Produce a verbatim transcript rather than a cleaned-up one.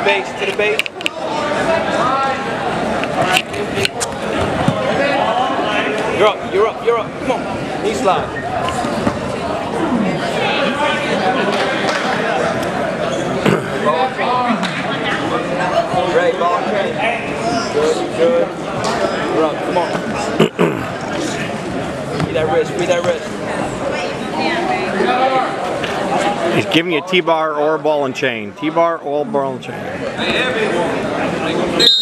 base, to the base. You're up, you're up, you're up. Come on. Knee slide. Great ball. Good, good. You're up, come on. Free that wrist, free that wrist. He's giving you T-bar or ball and chain. T-bar or ball and chain.